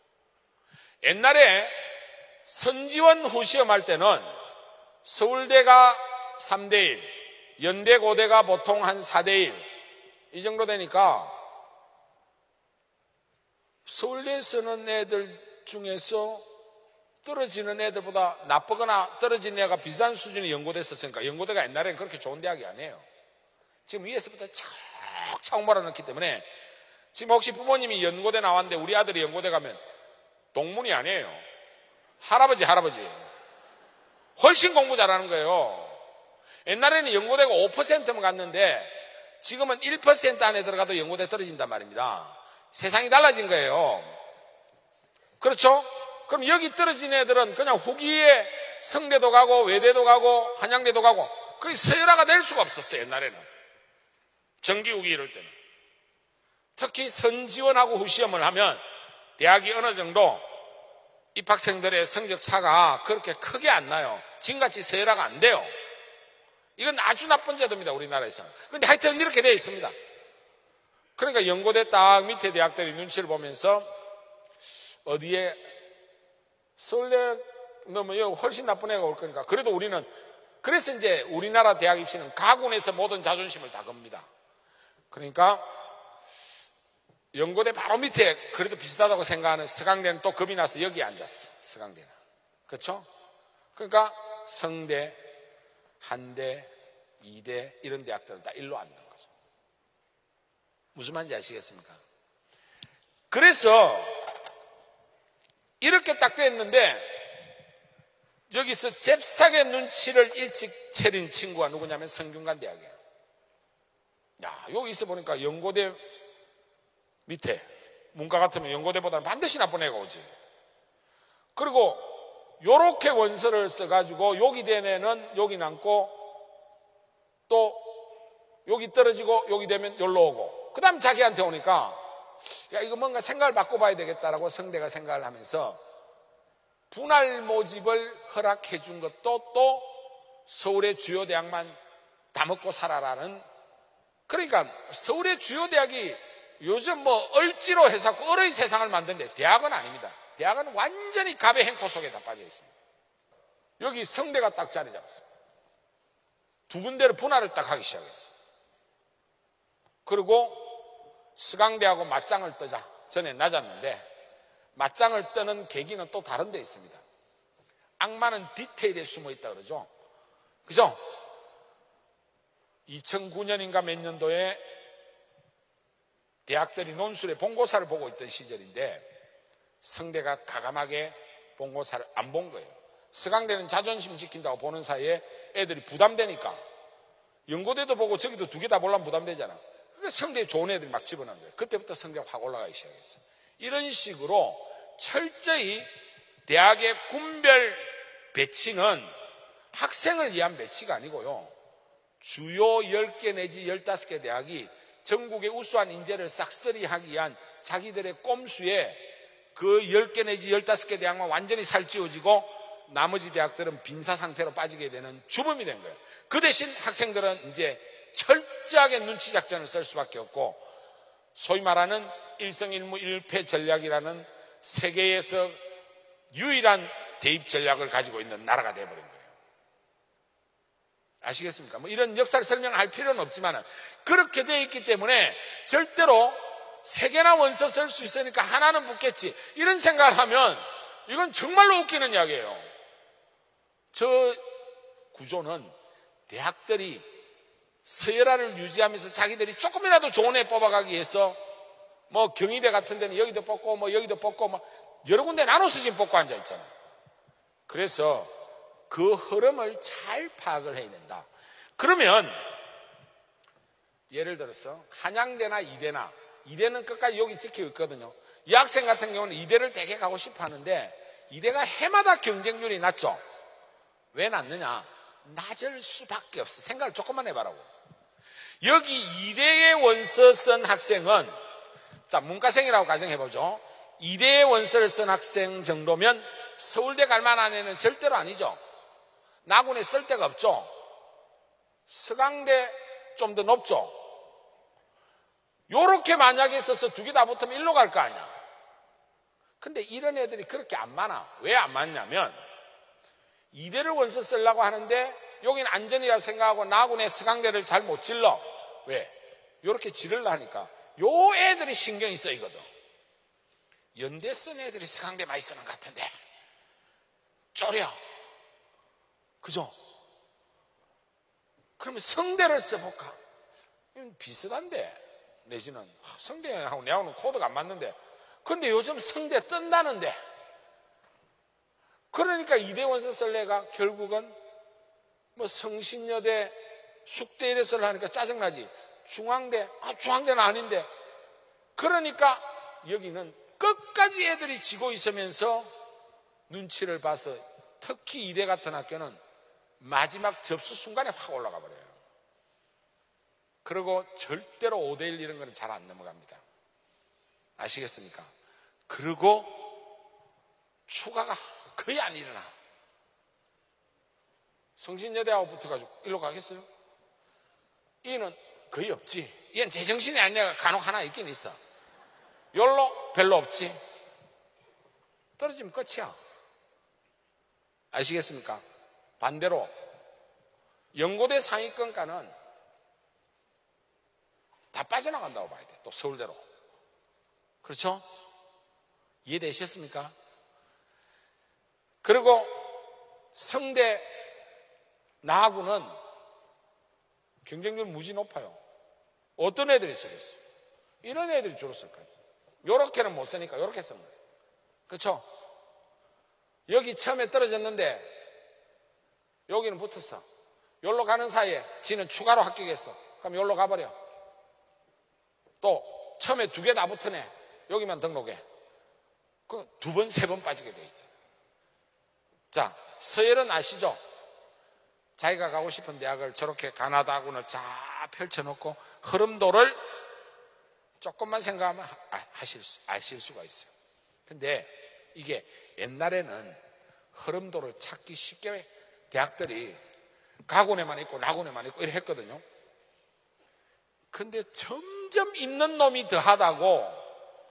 옛날에 선지원 후시험 할 때는 서울대가 삼 대 일, 연대 고대가 보통 한 사 대 일 이 정도 되니까 서울대 쓰는 애들 중에서 떨어지는 애들보다 나쁘거나 떨어진 애가 비슷한 수준의 연고대 썼으니까 연고대가 옛날에는 그렇게 좋은 대학이 아니에요. 지금 위에서부터 착착 몰아넣기 때문에 지금 혹시 부모님이 연고대 나왔는데 우리 아들이 연고대 가면 동문이 아니에요. 할아버지 할아버지 훨씬 공부 잘하는 거예요. 옛날에는 연고대가 오 퍼센트만 갔는데 지금은 일 퍼센트 안에 들어가도 연고대 떨어진단 말입니다. 세상이 달라진 거예요. 그렇죠? 그럼 여기 떨어진 애들은 그냥 후기에 성대도 가고 외대도 가고 한양대도 가고 거의 서열화가 될 수가 없었어요. 옛날에는 정기후기 이럴 때는. 특히 선지원하고 후시험을 하면 대학이 어느 정도 입학생들의 성적 차가 그렇게 크게 안 나요. 지금같이 서열화가 안 돼요. 이건 아주 나쁜 제도입니다. 우리나라에서는. 그런데 하여튼 이렇게 되어 있습니다. 그러니까 연고대 딱 밑에 대학들이 눈치를 보면서 어디에 서울대 넣으면 여기 훨씬 나쁜 애가 올 거니까. 그래도 우리는, 그래서 이제 우리나라 대학 입시는 가군에서 모든 자존심을 다 겁니다. 그러니까 연고대 바로 밑에 그래도 비슷하다고 생각하는 서강대는 또 겁이 나서 여기 앉았어. 서강대는. 그렇죠? 그러니까 성대, 한대, 이대 이런 대학들은 다 일로 앉는 거죠. 무슨 말인지 아시겠습니까? 그래서 이렇게 딱 됐는데 여기서 잽싸게 눈치를 일찍 채린 친구가 누구냐면 성균관 대학이에요. 야, 여기 있어 보니까 연고대 밑에 문과 같으면 연고대보다는 반드시 나쁜 애가 오지. 그리고 요렇게 원서를 써가지고 여기 된 애는 여기 남고 또 여기 떨어지고 여기 되면 여기로 오고 그 다음 자기한테 오니까 야 이거 뭔가 생각을 바꿔봐야 되겠다라고 성대가 생각을 하면서 분할 모집을 허락해 준 것도 또 서울의 주요 대학만 다 먹고 살아라는. 그러니까 서울의 주요 대학이 요즘 뭐 얼지로 해서 얼의 세상을 만드는데 대학은 아닙니다. 대학은 완전히 갑의 행포 속에 다 빠져 있습니다. 여기 성대가 딱 자리 잡았어요. 두 군데를 분할을 딱 하기 시작했어요. 그리고 서강대하고 맞짱을 뜨자. 전에 낮았는데 맞짱을 뜨는 계기는 또 다른 데 있습니다. 악마는 디테일에 숨어 있다 그러죠. 그죠? 이천구 년인가 몇 년도에 대학들이 논술의 본고사를 보고 있던 시절인데 성대가 가감하게 본고사를 안 본 거예요. 서강대는 자존심 지킨다고 보는 사이에 애들이 부담되니까 연고대도 보고 저기도 두 개 다 보려면 부담되잖아. 그러니까 성대에 좋은 애들이 막 집어넣은 거예요. 그때부터 성대가 확 올라가기 시작했어요. 이런 식으로 철저히 대학의 군별 배치는 학생을 위한 배치가 아니고요. 주요 열 개 내지 열다섯 개 대학이 전국의 우수한 인재를 싹쓸이하기 위한 자기들의 꼼수에 그 열 개 내지 열다섯 개 대학만 완전히 살찌워지고 나머지 대학들은 빈사 상태로 빠지게 되는 주범이 된 거예요. 그 대신 학생들은 이제 철저하게 눈치 작전을 쓸 수밖에 없고 소위 말하는 일성일무 일패 전략이라는 세계에서 유일한 대입 전략을 가지고 있는 나라가 되어버린 거예요. 아시겠습니까? 뭐 이런 역사를 설명할 필요는 없지만 그렇게 되어 있기 때문에 절대로 세 개나 원서 쓸 수 있으니까 하나는 붙겠지 이런 생각을 하면 이건 정말로 웃기는 이야기예요. 저 구조는 대학들이 서열화를 유지하면서 자기들이 조금이라도 좋은 애 뽑아가기 위해서 뭐 경희대 같은 데는 여기도 뽑고 뭐 여기도 뽑고 뭐 여러 군데 나눠서 지금 뽑고 앉아 있잖아요. 그래서 그 흐름을 잘 파악을 해야 된다. 그러면 예를 들어서 한양대나 이대나, 이대는 끝까지 여기 지키고 있거든요. 이 학생 같은 경우는 이대를 되게 가고 싶어 하는데 이대가 해마다 경쟁률이 낮죠. 왜 낮느냐? 낮을 수밖에 없어. 생각을 조금만 해봐라고. 여기 이대의 원서 쓴 학생은, 자, 문과생이라고 가정해보죠. 이대의 원서를 쓴 학생 정도면 서울대 갈 만한 애는 절대로 아니죠. 나군에 쓸 데가 없죠. 서강대 좀 더 높죠. 요렇게 만약에 있어서 두 개 다 붙으면 일로 갈 거 아니야. 근데 이런 애들이 그렇게 안 많아. 왜 안 많냐면 이대를 원서 쓰려고 하는데 여기는 안전이라고 생각하고 나군에 서강대를 잘 못 질러. 왜? 요렇게 지르려 하니까 요 애들이 신경이 쓰이거든. 연대 쓴 애들이 서강대 많이 쓰는 것 같은데 쪼려. 그죠? 그러면 성대를 써볼까? 이건 비슷한데, 내지는 성대하고 내하고는 코드가 안 맞는데, 근데 요즘 성대 뜬다는데, 그러니까 이대 원서 쓸래가 결국은 뭐 성신여대 숙대 이래서 하니까 짜증나지. 중앙대, 아 중앙대는 아닌데, 그러니까 여기는 끝까지 애들이 지고 있으면서 눈치를 봐서 특히 이대 같은 학교는 마지막 접수 순간에 확 올라가 버려요. 그리고 절대로 오 대 일 이런 거는 잘 안 넘어갑니다. 아시겠습니까? 그리고 추가가 거의 안 일어나. 성신여대하고 붙어가지고 일로 가겠어요? 이는 거의 없지. 얘는 제정신이 아니라 간혹 하나 있긴 있어. 열로 별로 없지. 떨어지면 끝이야. 아시겠습니까? 반대로 연고대 상위권과는 다 빠져나간다고 봐야 돼. 또 서울대로. 그렇죠? 이해되셨습니까? 그리고 성대 나하고는 경쟁률 무지 높아요. 어떤 애들이 쓰겠어? 이런 애들이 주로 쓸 거예요. 요렇게는 못 쓰니까 요렇게 쓰는 거예요. 그렇죠? 여기 처음에 떨어졌는데 여기는 붙었어. 여기로 가는 사이에 지는 추가로 합격했어. 그럼 여기로 가버려. 또 처음에 두 개 다 붙으네. 여기만 등록해. 그 두 번, 세 번 빠지게 돼 있죠. 자, 서열은 아시죠? 자기가 가고 싶은 대학을 저렇게 가나다군을 쫙 펼쳐놓고 흐름도를 조금만 생각하면 하실 수, 아실 수가 있어요. 근데 이게 옛날에는 흐름도를 찾기 쉽게 대학들이 가군에만 있고 나군에만 있고 이렇게 했거든요. 근데 점점 있는 놈이 더하다고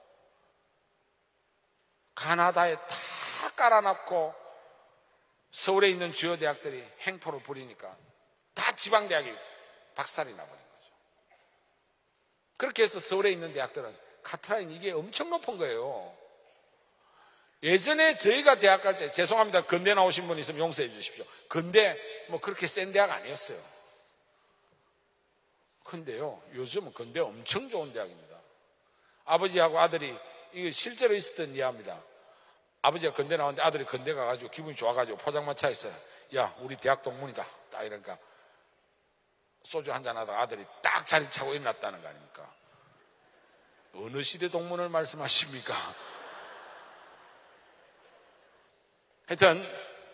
가나다에 다 깔아놨고 서울에 있는 주요 대학들이 행포를 부리니까 다 지방대학이 박살이 나버린 거죠. 그렇게 해서 서울에 있는 대학들은 카트라인 이게 엄청 높은 거예요. 예전에 저희가 대학 갈 때, 죄송합니다. 건대 나오신 분 있으면 용서해 주십시오. 건대 뭐 그렇게 센 대학 아니었어요. 근데요, 요즘은 건대 엄청 좋은 대학입니다. 아버지하고 아들이, 이거 실제로 있었던 이야기입니다. 아버지가 건대 나왔는데 아들이 건대 가가지고 기분이 좋아가지고 포장마차에서 야, 우리 대학 동문이다. 딱 이러니까 소주 한잔 하다가 아들이 딱 자리 차고 일어났다는 거 아닙니까? 어느 시대 동문을 말씀하십니까? 하여튼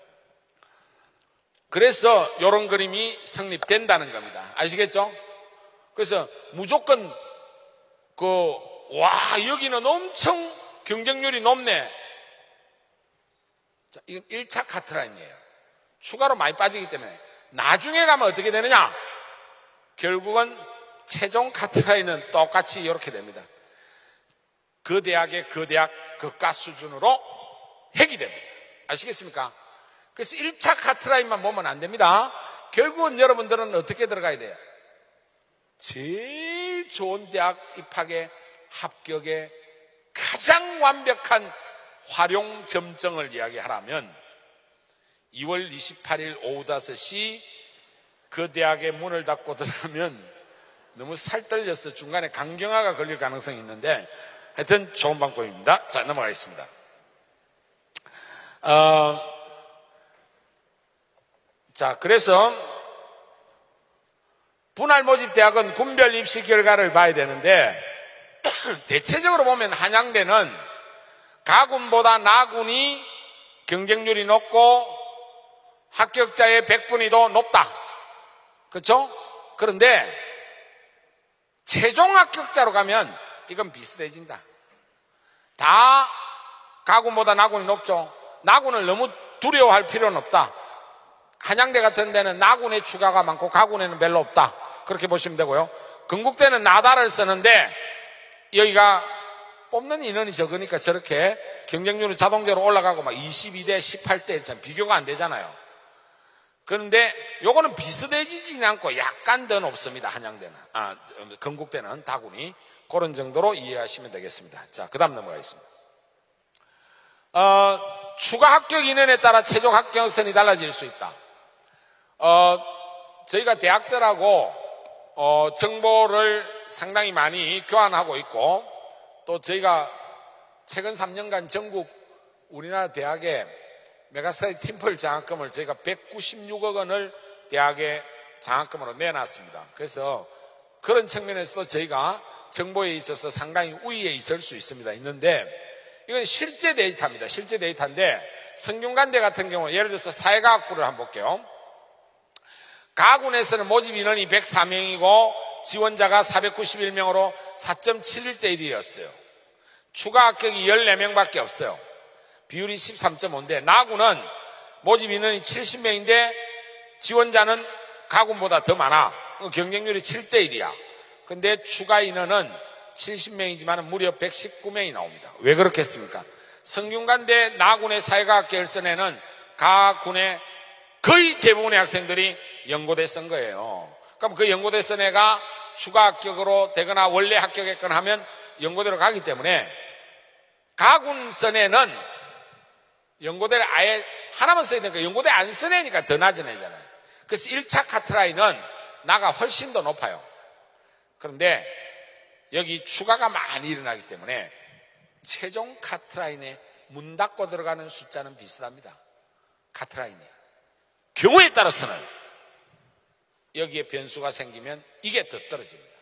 그래서 이런 그림이 성립된다는 겁니다. 아시겠죠? 그래서 무조건 그 와 여기는 엄청 경쟁률이 높네. 자, 이건 일 차 카트라인이에요. 추가로 많이 빠지기 때문에 나중에 가면 어떻게 되느냐? 결국은 최종 카트라인은 똑같이 이렇게 됩니다. 그 대학의 그 대학 그과 수준으로 핵이 됩니다. 아시겠습니까? 그래서 일 차 카트라인만 보면 안 됩니다. 결국은 여러분들은 어떻게 들어가야 돼요? 제일 좋은 대학 입학의 합격의 가장 완벽한 활용 점정을 이야기하라면 이월 이십팔일 오후 다섯 시 그 대학의 문을 닫고 들어가면 너무 살떨려서 중간에 간경화가 걸릴 가능성이 있는데 하여튼 좋은 방법입니다. 자, 넘어가겠습니다. 어, 자, 그래서 분할 모집 대학은 군별 입시 결과를 봐야 되는데 대체적으로 보면 한양대는 가군보다 나군이 경쟁률이 높고 합격자의 백분위도 높다. 그렇죠? 그런데 최종 합격자로 가면 이건 비슷해진다. 다 가군보다 나군이 높죠. 나군을 너무 두려워할 필요는 없다. 한양대 같은 데는 나군의 추가가 많고 가군에는 별로 없다. 그렇게 보시면 되고요. 건국대는 나다를 쓰는데 여기가 뽑는 인원이 적으니까 저렇게 경쟁률은 자동적으로 올라가고 막 이십이 대 십팔 대 참 비교가 안 되잖아요. 그런데 요거는 비슷해지지는 않고 약간 더 높습니다. 한양대는. 아, 건국대는 다군이. 그런 정도로 이해하시면 되겠습니다. 자, 그 다음 넘어가겠습니다. 어, 추가 합격 인원에 따라 최종 합격선이 달라질 수 있다. 어, 저희가 대학들하고 어, 정보를 상당히 많이 교환하고 있고 또 저희가 최근 삼 년간 전국 우리나라 대학에 메가스터디 팀플 장학금을 저희가 백구십육억 원을 대학에 장학금으로 내놨습니다. 그래서 그런 측면에서도 저희가 정보에 있어서 상당히 우위에 있을 수 있습니다. 있는데 이건 실제 데이터입니다. 실제 데이터인데 성균관대 같은 경우 예를 들어서 사회과학부를 한번 볼게요. 가군에서는 모집 인원이 백사 명이고 지원자가 사백구십일 명으로 사 점 칠일 대 일이었어요. 추가 합격이 열네 명밖에 없어요. 비율이 십삼 점 오인데 나군은 모집 인원이 칠십 명인데 지원자는 가군보다 더 많아. 경쟁률이 칠 대 일이야. 근데 추가 인원은 칠십 명이지만 무려 백십구 명이 나옵니다. 왜 그렇겠습니까? 성균관대 나군의 사회과학 결선에는 가군의 거의 대부분의 학생들이 연고대 쓴 거예요. 그럼 그 연고대 쓴 애가 추가 합격으로 되거나 원래 합격했거나 하면 연고대로 가기 때문에 가군 쓴 애는 연고대를 아예 하나만 써야 되니까 연고대 안 쓴 애니까 더 낮은 애잖아요. 그래서 일 차 카트라인은 나가 훨씬 더 높아요. 그런데 여기 추가가 많이 일어나기 때문에 최종 카트라인에 문 닫고 들어가는 숫자는 비슷합니다. 카트라인이. 경우에 따라서는 여기에 변수가 생기면 이게 더 떨어집니다.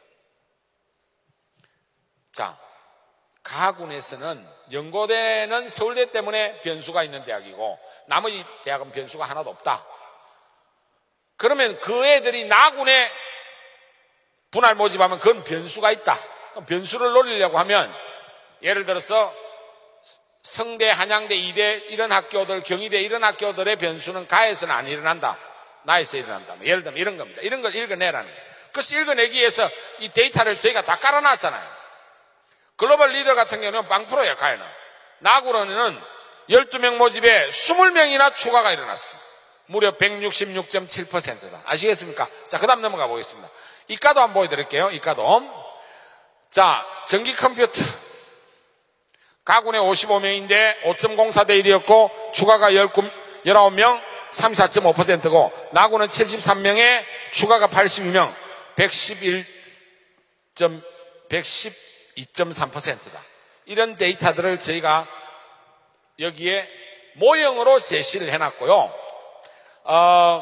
자, 가군에서는 연고대는 서울대 때문에 변수가 있는 대학이고 나머지 대학은 변수가 하나도 없다. 그러면 그 애들이 나군에 분할 모집하면 그건 변수가 있다. 그럼 변수를 노리려고 하면 예를 들어서 성대, 한양대, 이대 이런 학교들, 경희대 이런 학교들의 변수는 가에서는 안 일어난다. 나에서 일어난다. 예를 들면 이런 겁니다. 이런 걸 읽어내라는 거예요. 그래서 읽어내기 위해서 이 데이터를 저희가 다 깔아놨잖아요. 글로벌 리더 같은 경우는 빵프로야, 가에는. 나군에는 열두 명 모집에 이십 명이나 추가가 일어났어. 무려 백육십육 점 칠 퍼센트다. 아시겠습니까? 자, 그 다음 넘어가 보겠습니다. 이과도 한번 보여드릴게요. 이과도. 자, 전기 컴퓨터. 가군에 오십오 명인데 오 점 공사 대 일이었고 추가가 십구 명, 삼십사 점 오 퍼센트고 나군은 칠십삼 명에 추가가 팔십이 명, 백십일 점 백십이 점 삼 퍼센트다. 이런 데이터들을 저희가 여기에 모형으로 제시를 해놨고요. 어,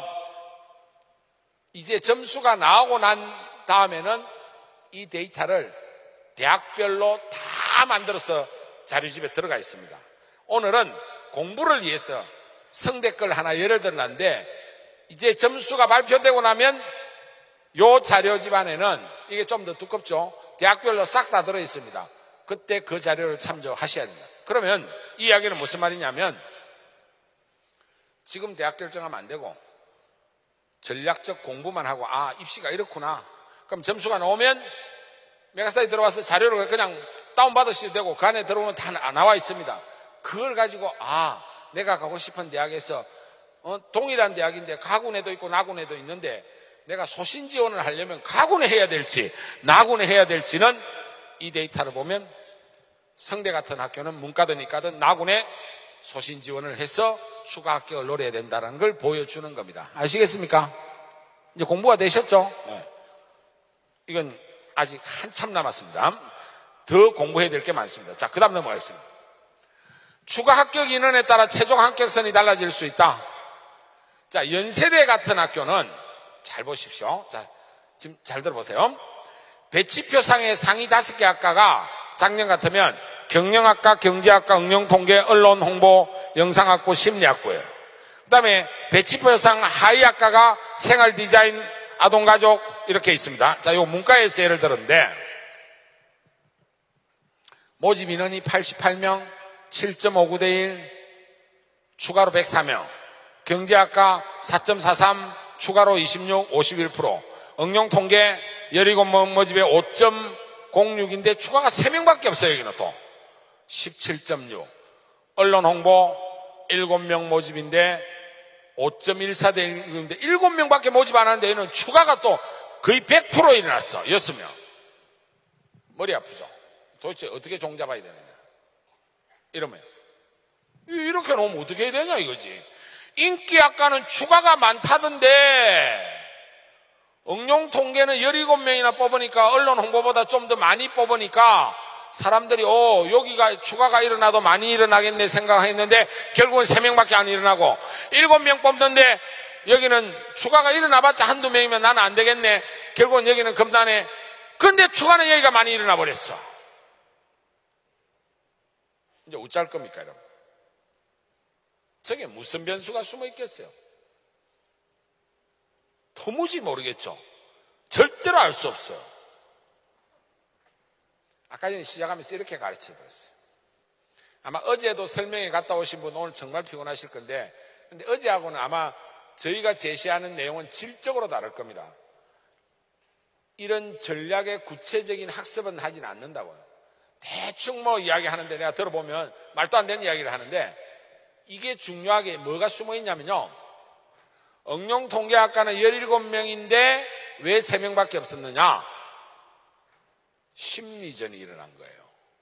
이제 점수가 나오고 난 다음에는 이 데이터를 대학별로 다 만들어서 자료집에 들어가 있습니다. 오늘은 공부를 위해서 성대 걸 하나 예를 들었는데 이제 점수가 발표되고 나면 요 자료집 안에는 이게 좀 더 두껍죠. 대학별로 싹 다 들어 있습니다. 그때 그 자료를 참조하셔야 됩니다. 그러면 이 이야기는 무슨 말이냐면 지금 대학 결정하면 안 되고 전략적 공부만 하고 아 입시가 이렇구나. 그럼 점수가 나오면 메가스터디 들어와서 자료를 그냥 다운받으셔도 되고 그 안에 들어오면 다 나와 있습니다. 그걸 가지고 아 내가 가고 싶은 대학에서 어, 동일한 대학인데 가군에도 있고 나군에도 있는데 내가 소신 지원을 하려면 가군에 해야 될지 나군에 해야 될지는 이 데이터를 보면 성대 같은 학교는 문과든 이과든 나군에 소신 지원을 해서 추가 합격을 노려야 된다는 걸 보여주는 겁니다. 아시겠습니까? 이제 공부가 되셨죠? 네. 이건 아직 한참 남았습니다. 더 공부해야 될 게 많습니다. 자, 그 다음 넘어가겠습니다. 추가 합격 인원에 따라 최종 합격선이 달라질 수 있다. 자, 연세대 같은 학교는 잘 보십시오. 자, 지금 잘 들어보세요. 배치표상의 상위 다섯 개 학과가 작년 같으면 경영학과, 경제학과, 응용통계, 언론홍보, 영상학부, 심리학부예요. 그 다음에 배치표상 하위 학과가 생활디자인, 아동가족 이렇게 있습니다. 자, 요 문과에서 예를 들었는데 모집 인원이 팔십팔 명, 칠 점 오구 대 일, 추가로 백사 명, 경제학과 사 점 사삼, 추가로 이십육, 오십일 퍼센트, 응용통계 십칠 명 모집에 오 점 공육인데 추가가 세 명밖에 없어요. 여기는 또 십칠 점 육, 언론홍보 일곱 명 모집인데 오 점 일사 대 일인데 일곱 명밖에 모집 안 하는데 얘는 추가가 또 거의 백 퍼센트 일어났어. 여섯 명. 머리 아프죠? 도대체 어떻게 종잡아야 되느냐 이러면 이렇게 놓으면 어떻게 해야 되냐 이거지. 인기학과는 추가가 많다던데 응용통계는 십칠 명이나 뽑으니까 언론 홍보보다 좀 더 많이 뽑으니까 사람들이 오 여기가 추가가 일어나도 많이 일어나겠네 생각했는데 결국은 세 명밖에 안 일어나고 일곱 명 뽑는데 여기는 추가가 일어나봤자 한두 명이면 나는 안 되겠네. 결국은 여기는 금단에 근데 추가는 여기가 많이 일어나 버렸어. 이제 어쩔 겁니까 여러분? 저게 무슨 변수가 숨어 있겠어요? 도무지 모르겠죠. 절대로 알 수 없어요. 아까 전에 시작하면서 이렇게 가르쳐드렸어요. 아마 어제도 설명회 갔다 오신 분 오늘 정말 피곤하실 건데 근데 어제하고는 아마 저희가 제시하는 내용은 질적으로 다를 겁니다. 이런 전략의 구체적인 학습은 하진 않는다고요. 대충 뭐 이야기하는데 내가 들어보면 말도 안 되는 이야기를 하는데 이게 중요하게 뭐가 숨어 있냐면요. 응용통계학과는 십칠 명인데 왜 세 명밖에 없었느냐? 심리전이 일어난 거예요.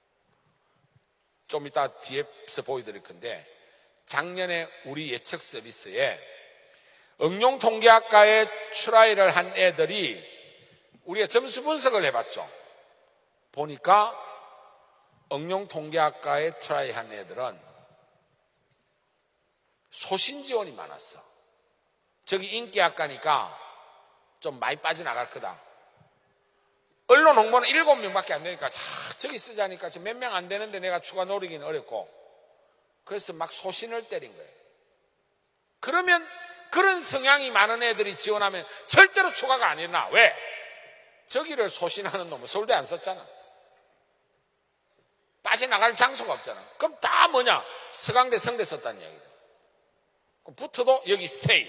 좀 이따 뒤에서 보여드릴 건데 작년에 우리 예측 서비스에 응용통계학과에 트라이를 한 애들이 우리가 점수 분석을 해봤죠. 보니까 응용통계학과에 트라이 한 애들은 소신지원이 많았어. 저기 인기학과니까 좀 많이 빠져나갈 거다. 언론 홍보는 일곱 명밖에 안 되니까 자, 저기 쓰자니까 몇 명 안 되는데 내가 추가 노리기는 어렵고 그래서 막 소신을 때린 거예요. 그러면 그런 성향이 많은 애들이 지원하면 절대로 추가가 안 일어나. 왜? 저기를 소신하는 놈은 서울대 안 썼잖아. 빠져나갈 장소가 없잖아. 그럼 다 뭐냐? 서강대, 성대 썼다는 이야기죠. 붙어도 여기 스테이.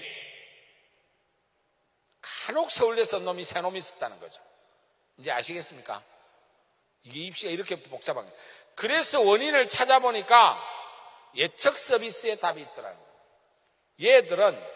간혹 서울대 쓴 놈이 새 놈이 썼다는 거죠. 이제 아시겠습니까? 이게 입시가 이렇게 복잡한 거예요. 그래서 원인을 찾아보니까 예측 서비스에 답이 있더라는 거예요. 얘들은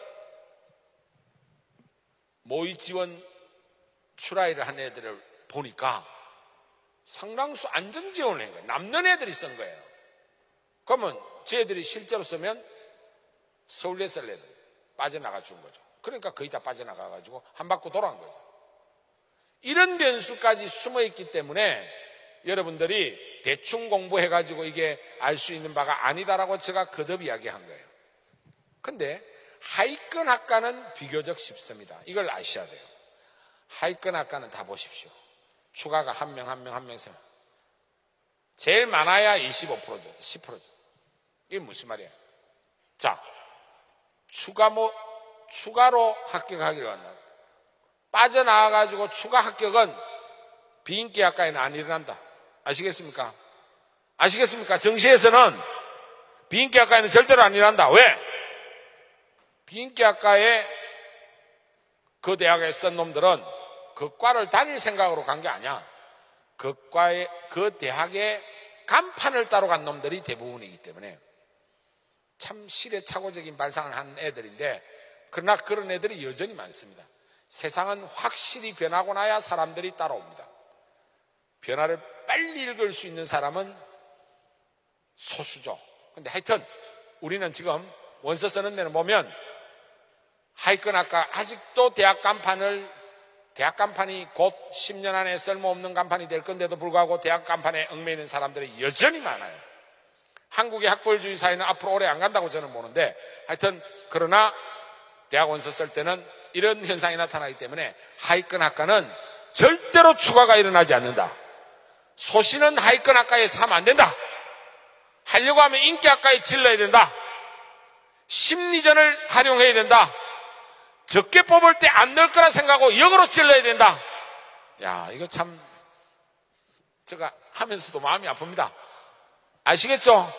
모의 지원 추라이를 한 애들을 보니까 상당수 안전 지원을 한 거예요. 남는 애들이 쓴 거예요. 그러면 쟤들이 실제로 쓰면 서울대 쓸 애들 빠져나가 준 거죠. 그러니까 거의 다 빠져나가 가지고 한 바퀴 돌아간 거죠. 이런 변수까지 숨어 있기 때문에 여러분들이 대충 공부해 가지고 이게 알 수 있는 바가 아니다라고 제가 거듭 이야기한 거예요. 근데 하위권 학과는 비교적 쉽습니다. 이걸 아셔야 돼요. 하위권 학과는 다 보십시오. 추가가 한 명, 한 명, 한 명씩. 제일 많아야 이십오 퍼센트죠. 십 퍼센트. 이게 무슨 말이에요? 자, 추가 뭐, 추가로 합격하기로 한다. 빠져나와가지고 추가 합격은 비인기 학과에는 안 일어난다. 아시겠습니까? 아시겠습니까? 정시에서는 비인기 학과에는 절대로 안 일어난다. 왜? 비인기 학과에 그 대학에 쓴 놈들은 그 과를 다닐 생각으로 간 게 아니야. 그 과에, 그 대학의 간판을 따로 간 놈들이 대부분이기 때문에 참 시대착오적인 발상을 한 애들인데 그러나 그런 애들이 여전히 많습니다. 세상은 확실히 변하고 나야 사람들이 따라옵니다. 변화를 빨리 읽을 수 있는 사람은 소수죠. 근데 하여튼 우리는 지금 원서 쓰는 데는 보면 하여건 아까 아직도 대학 간판을 대학 간판이 곧 십 년 안에 쓸모없는 간판이 될 건데도 불구하고 대학 간판에 얽매이는 사람들이 여전히 많아요. 한국의 학벌주의 사회는 앞으로 오래 안 간다고 저는 보는데, 하여튼 그러나 대학 원서 쓸 때는 이런 현상이 나타나기 때문에 하위권 학과는 절대로 추가가 일어나지 않는다. 소신은 하위권 학과에서 하면 안 된다. 하려고 하면 인기 학과에 질러야 된다. 심리전을 활용해야 된다. 적게 뽑을 때 안 넣을 거라 생각하고 역으로 찔러야 된다. 야, 이거 참 제가 하면서도 마음이 아픕니다. 아시겠죠?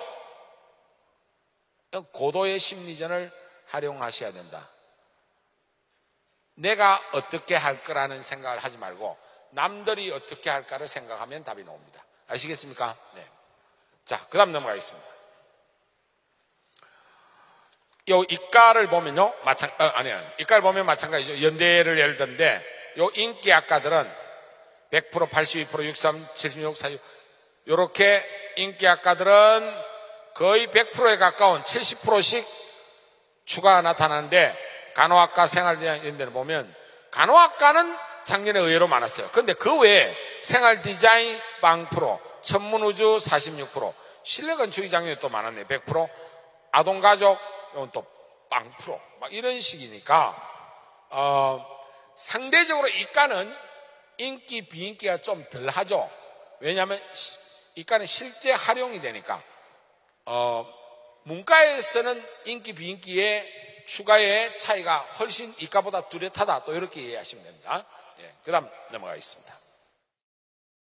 고도의 심리전을 활용하셔야 된다. 내가 어떻게 할 거라는 생각을 하지 말고 남들이 어떻게 할까를 생각하면 답이 나옵니다. 아시겠습니까? 네. 자, 그 다음 넘어가겠습니다. 요 이과를 보면요, 마찬, 어, 아니요. 이과를 보면 마찬가지죠. 연대를 예를 드는데, 요 인기학과들은 백 퍼센트, 팔십이 퍼센트, 육십삼, 칠십육, 사십육, 요렇게 인기학과들은 거의 백 퍼센트에 가까운 칠십 퍼센트씩 추가가 나타나는데, 간호학과, 생활디자인 이런 데를 보면, 간호학과는 작년에 의외로 많았어요. 그런데 그 외에 생활디자인 영 퍼센트, 천문우주 사십육 퍼센트, 실내건축이 작년에 또 많았네, 백 퍼센트, 아동가족, 이건 또 영 퍼센트, 막 이런 식이니까, 어, 상대적으로 이과는 인기, 비인기가 좀 덜 하죠. 왜냐하면 이과는 실제 활용이 되니까. 어, 문과에서는 인기, 비인기의 추가의 차이가 훨씬 이과보다 뚜렷하다. 또 이렇게 이해하시면 됩니다. 예, 그 다음 넘어가겠습니다.